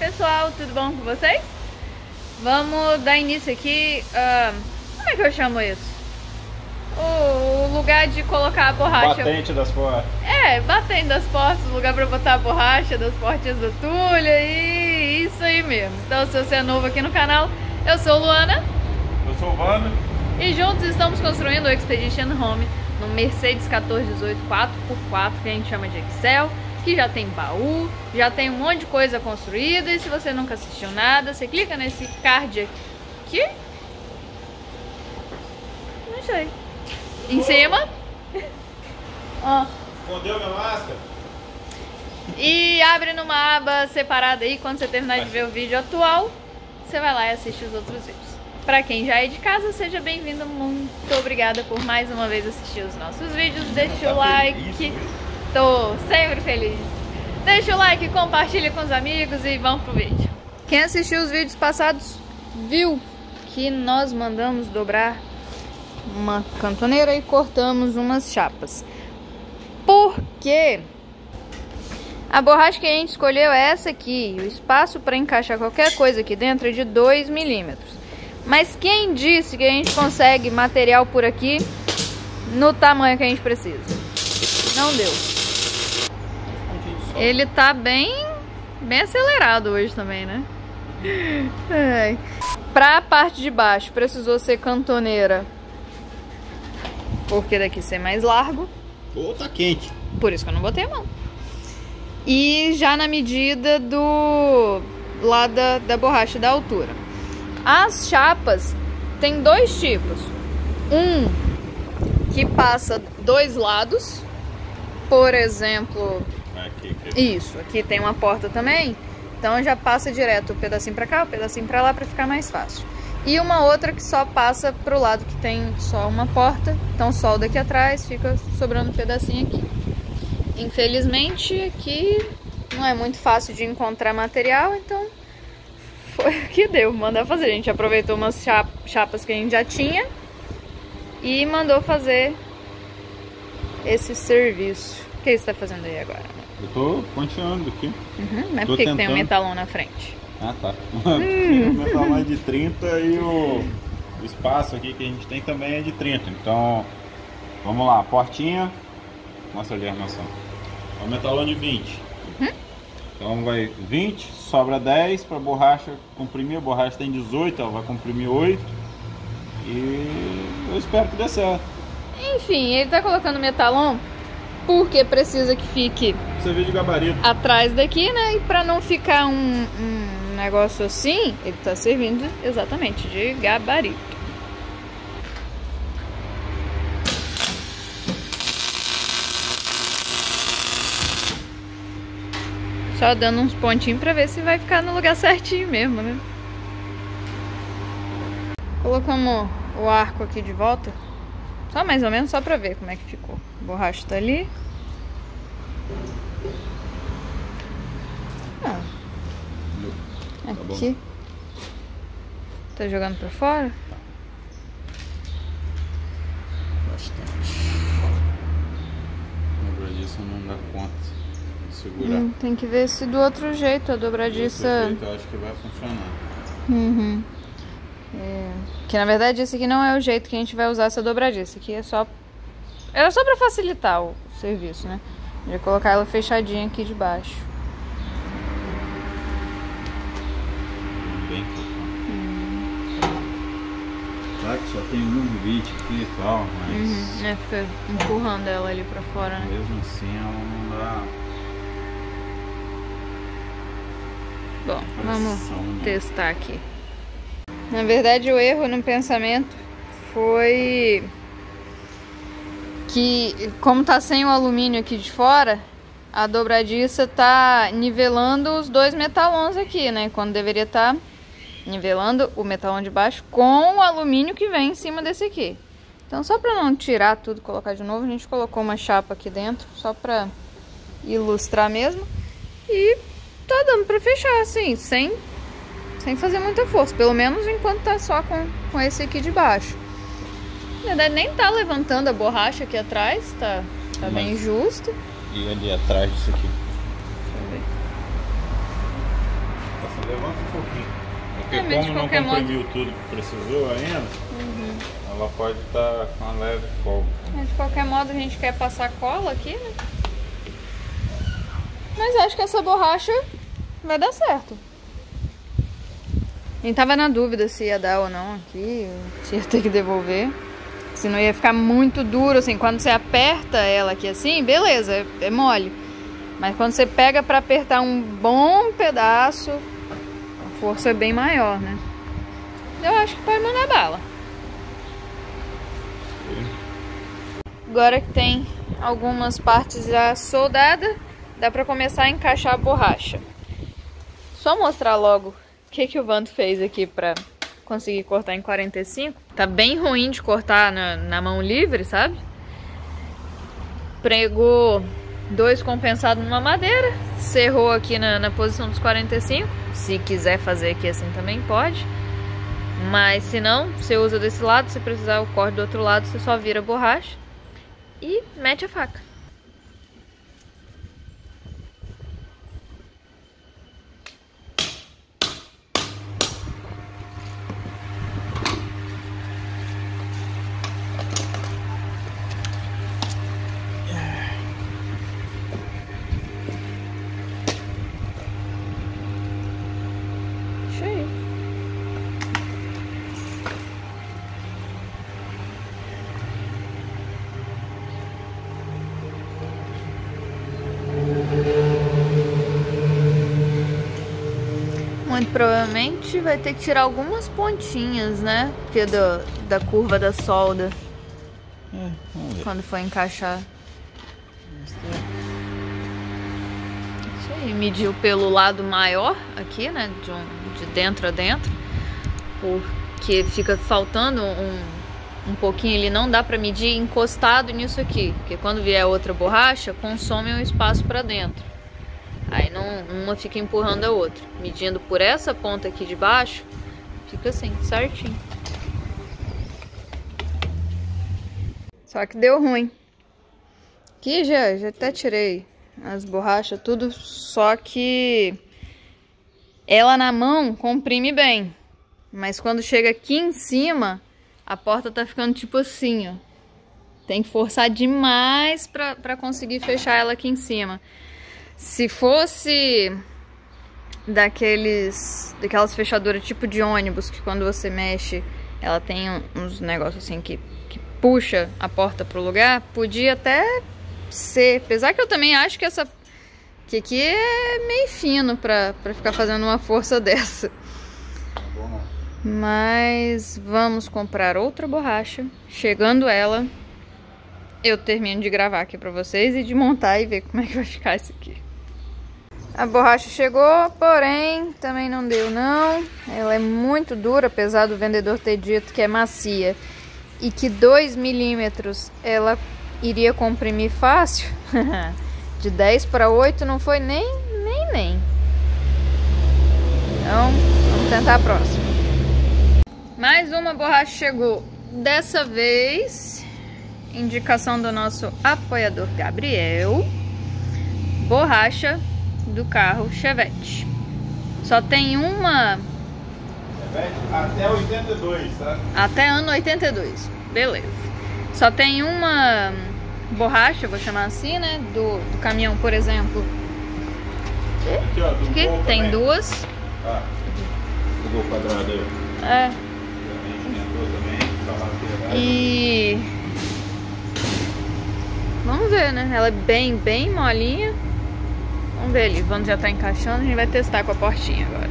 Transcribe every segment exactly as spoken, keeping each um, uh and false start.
pessoal, tudo bom com vocês? Vamos dar início aqui, uh, como é que eu chamo isso? O lugar de colocar a borracha. Batente das portas. É, batente das portas, lugar pra botar a borracha das portinhas da Tulha e isso aí mesmo. Então se você é novo aqui no canal, eu sou Luana. Eu sou o Vando. E juntos estamos construindo o Expedition Home no Mercedes quatorze dezoito quatro por quatro, que a gente chama de Excel, que já tem baú, já tem um monte de coisa construída. E se você nunca assistiu nada, você clica nesse card aqui. Não sei. Em cima. Ó. Escondeu minha máscara? E abre numa aba separada aí. Quando você terminar de ver o vídeo atual, você vai lá e assiste os outros vídeos. Pra quem já é de casa, seja bem-vindo. Muito obrigada por mais uma vez assistir os nossos vídeos. Deixa o like. Tô sempre feliz. Deixa o like, compartilha com os amigos e vamos pro vídeo. Quem assistiu os vídeos passados viu que nós mandamos dobrar uma cantoneira e cortamos umas chapas. Porque a borracha que a gente escolheu é essa aqui. O espaço para encaixar qualquer coisa aqui dentro é de dois milímetros. Mas quem disse que a gente consegue material por aqui no tamanho que a gente precisa? Não deu. Ele tá bem, bem acelerado hoje também, né? É. Pra parte de baixo precisou ser cantoneira, porque daqui ser mais largo. Pô, tá quente. Por isso que eu não botei a mão. E já na medida do lado da, da borracha da altura. As chapas tem dois tipos. Um que passa dois lados. Por exemplo, aqui, aqui. Isso, aqui tem uma porta também. Então já passa direto o pedacinho pra cá, o pedacinho pra lá, pra ficar mais fácil. E uma outra que só passa pro lado que tem só uma porta. Então solda aqui atrás, fica sobrando um pedacinho aqui. Infelizmente aqui não é muito fácil de encontrar material, então foi o que deu, mandar fazer. A gente aproveitou umas chapas que a gente já tinha e mandou fazer esse serviço. O que você está fazendo aí agora? Eu tô ponteando aqui. Uhum, mas tô por que, tentando... que tem um metalão na frente? Ah, tá. Hum. O metalão é de trinta e o... o espaço aqui que a gente tem também é de trinta. Então, vamos lá, portinha. Mostra ali a armação. É um metalão de vinte. Uhum. Então vai vinte, sobra dez para borracha comprimir. A borracha tem dezoito, ela vai comprimir oito. E eu espero que dê certo. Enfim, ele tá colocando metalon porque precisa que fique Você vê de gabarito atrás daqui, né? E pra não ficar um, um negócio assim, ele tá servindo exatamente de gabarito. Só dando uns pontinhos pra ver se vai ficar no lugar certinho mesmo, né? Colocamos o arco aqui de volta. Só mais ou menos, só pra ver como é que ficou. A borracha tá ali. Ah. Aqui. Tá jogando pra fora? bastante. A dobradiça não dá conta de segurar. Hum, tem que ver se do outro jeito a dobradiça... Do outro jeito, eu acho que vai funcionar. Uhum. É, que na verdade esse aqui não é o jeito que a gente vai usar essa dobradiça. Aqui é só... Era só pra facilitar o serviço, né? De colocar ela fechadinha aqui de baixo. Bem hum. Claro que só tem um vídeo aqui e tal, mas... Uhum. É, fica empurrando ela ali pra fora, né? Mesmo assim ela não dá... Bom, vamos pressão, né? testar aqui. Na verdade o erro no pensamento foi que, como tá sem o alumínio aqui de fora, a dobradiça tá nivelando os dois metalons aqui, né? Quando deveria estar tá nivelando o metalão de baixo com o alumínio que vem em cima desse aqui. Então só para não tirar tudo e colocar de novo, a gente colocou uma chapa aqui dentro, só para ilustrar mesmo. E tá dando para fechar assim, sem, sem fazer muita força, pelo menos enquanto tá só com, com esse aqui de baixo. Na verdade nem tá levantando a borracha aqui atrás, tá, tá bem justo. E ali atrás disso aqui. Deixa eu ver. Coloca um pouquinho. Porque É, mas de como não qualquer comprimiu tudo que precisou ainda, Uhum. ela pode estar com uma leve folga. Mas de qualquer modo a gente quer passar cola aqui, né? Mas acho que essa borracha vai dar certo. A gente tava na dúvida se ia dar ou não aqui, se ia ter que devolver. Senão ia ficar muito duro, assim, quando você aperta ela aqui assim, beleza, é, é mole. Mas quando você pega pra apertar um bom pedaço, a força é bem maior, né? Eu acho que pode mandar bala. Agora que tem algumas partes já soldadas, dá pra começar a encaixar a borracha. Só mostrar logo o que, que o Vando fez aqui pra conseguir cortar em quarenta e cinco. Tá bem ruim de cortar na, na mão livre, sabe? Pregou dois compensados numa madeira, serrou aqui na, na posição dos quarenta e cinco. Se quiser fazer aqui assim também pode. Mas se não, você usa desse lado. Se precisar o corte do outro lado, você só vira a borracha e mete a faca. Muito provavelmente vai ter que tirar algumas pontinhas, né? Porque do, da curva da solda. É, vamos ver. Quando for encaixar. Isso aí, mediu pelo lado maior aqui, né? De, um, de dentro a dentro. Porque fica faltando um, um pouquinho, ele não dá pra medir encostado nisso aqui. Porque quando vier outra borracha, consome um espaço pra dentro. Aí não, uma fica empurrando a outra. Medindo por essa ponta aqui de baixo, fica assim, certinho. Só que deu ruim. Aqui já, já até tirei as borrachas, tudo. Só que ela na mão comprime bem. Mas quando chega aqui em cima, a porta tá ficando tipo assim, ó. Tem que forçar demais pra, pra conseguir fechar ela aqui em cima. Se fosse daqueles, daquelas fechaduras tipo de ônibus, que quando você mexe, ela tem uns negócios assim que, que puxa a porta pro lugar, podia até ser. Apesar que eu também acho que essa que aqui é meio fino pra, pra ficar fazendo uma força dessa. Mas vamos comprar outra borracha. Chegando ela, eu termino de gravar aqui pra vocês e de montar e ver como é que vai ficar isso aqui. A borracha chegou, porém também não deu não. Ela é muito dura, apesar do vendedor ter dito que é macia e que dois milímetros ela iria comprimir fácil. De dez para oito não foi nem, nem, nem. Então, vamos tentar a próxima. Mais uma borracha chegou. Dessa vez, indicação do nosso apoiador Gabriel. Borracha do carro Chevette. Só tem uma... Até oitenta e dois, tá? Até ano oitenta e dois. Beleza. Só tem uma borracha, vou chamar assim, né? Do, do caminhão, por exemplo. Aqui, ó, do Aqui Gol tem também. duas. Ah, o Gol quadrado aí. É. Também, e... Vamos ver, né? Ela é bem, bem molinha. Vamos ver ali. Vamos já tá encaixando. A gente vai testar com a portinha agora.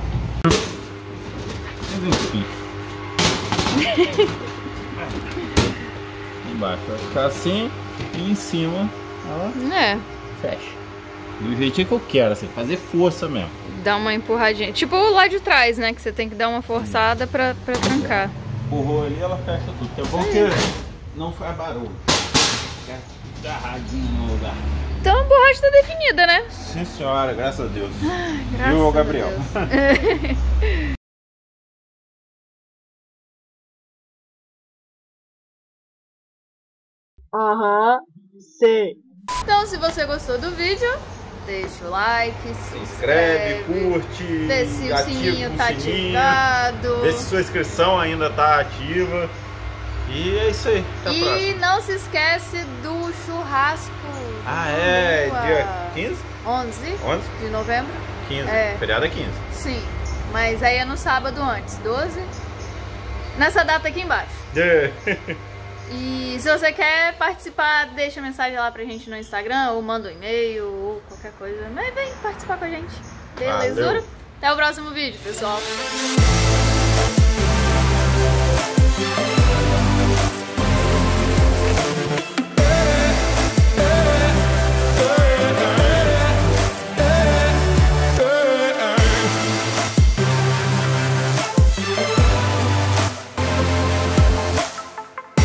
Embaixo vai ficar assim e em cima ela É. fecha. Do jeitinho que eu quero, assim, fazer força mesmo. Dá uma empurradinha. Tipo lá de trás, né? Que você tem que dar uma forçada pra, pra trancar. Empurrou ali, ela fecha tudo. É bom que não faz barulho. Fica agarradinho no lugar. Então a borracha tá definida, né? Sim, senhora, graças a Deus. Ai, graças Viu, a Gabriel? Deus. Aham, sei. Então, se você gostou do vídeo, deixa o like, se, Se inscreve, inscreve, curte, vê se o ativa sininho o tá sininho, ativado. vê se sua inscrição ainda tá ativa. E é isso aí, até a E próxima. não se esquece do churrasco. Ah, é, Lua. dia quinze? onze onze? de novembro. quinze, É. feriado é quinze. Sim, mas aí é no sábado antes, doze. Nessa data aqui embaixo. É. E se você quer participar, deixa mensagem lá pra gente no Instagram, ou manda um e-mail, ou qualquer coisa. Mas vem participar com a gente. Belezura? Valeu. Até o próximo vídeo, pessoal.